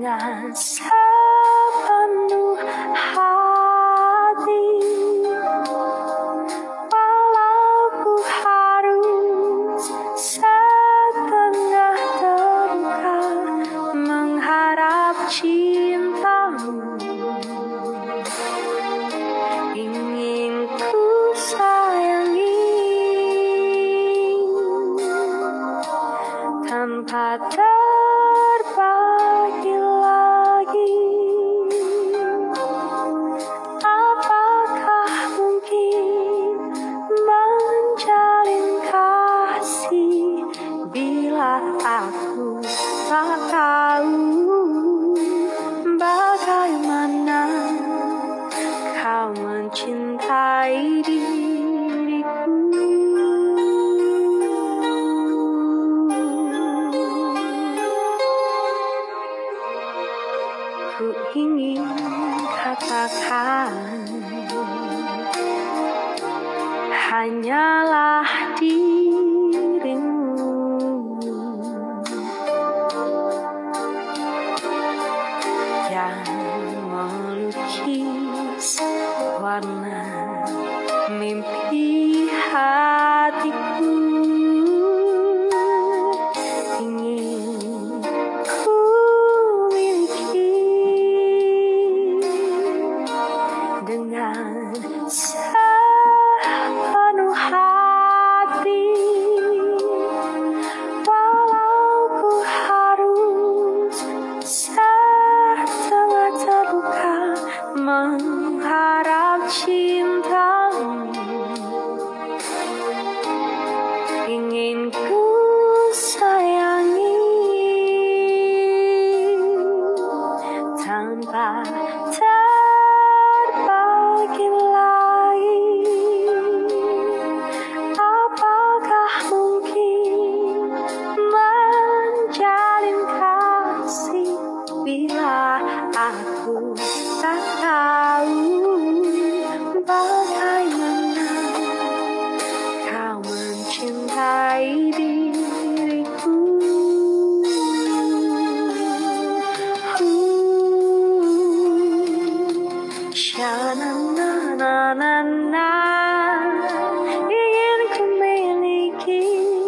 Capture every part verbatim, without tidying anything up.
dengan sepenuh hati, walau ku harus setengah terluka mengharap cintamu. Ingin ku sayangi tanpa terbagi lagi. Apakah mungkin menjalin kasih bila aku tak tahu bagaimana kau mencintai diriku? Ku ingin katakan hanyalah dirimu yang melukis warna mimpi hatiku. Ingin ku miliki dengan sepenuh hati, walau ku harus setengah terluka mengharap cintamu. Ingin ku sayangi tanpa terbagi lagi. Apakah mungkin menjalin kasih bila aku tak tahu bagaimana kau mencintai diriku? Sha-na-na-na-na-na, ingin ku miliki.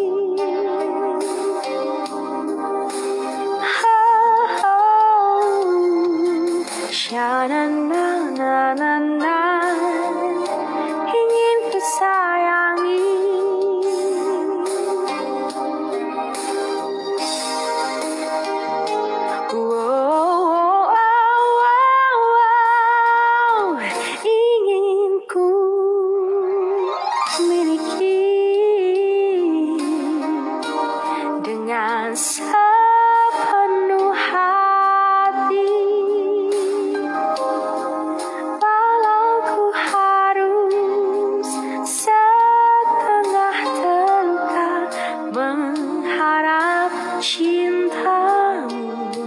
Oh, sha-na-na-na-na-na, ingin ku sayangi. Wow, wow, wow, ingin ku miliki dengan sepenuh hati, walau ku harus setengah terluka mengharap cintamu.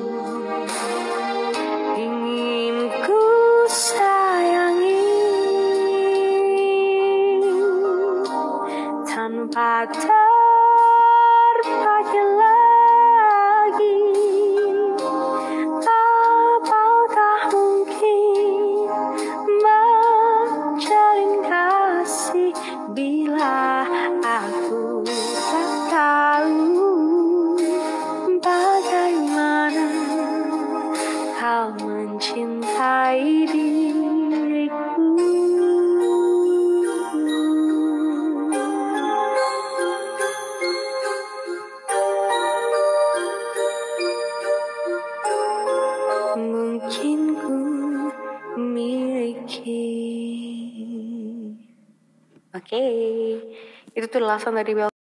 Ingin ku sayangi tanpa terbagi lagi. Apakah mungkin menjalin kasih bila aku tak tahu bagaimana kau mencintai diriku? Mungkin ku miliki. Oke, itu tuh ulasan dari Bel.